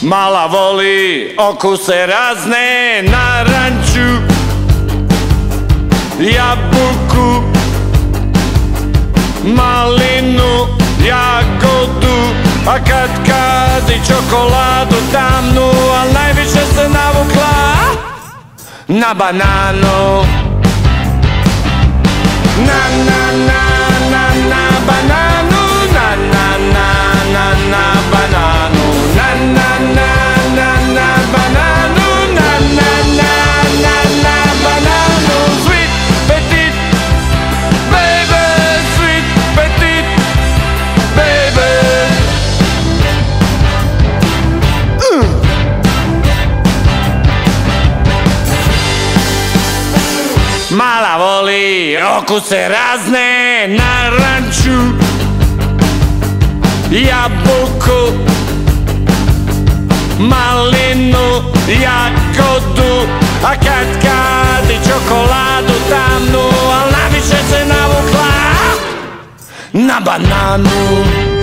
Mala voli okuse razne, naranču, jabuku, malinu, jagodu, a kad i čokoladu tamnu, al najviše se navukla na bananu. Na na na na na bananu, na na na na na bananu, na na na na na bananu, na na na na na bananu. Sweet petite baby, sweet petite baby. Mala voli okuse razne, naranču, jabuku, malinu, jagodu, a kad i čokoladu tamnu, al najviše se navukla na bananu.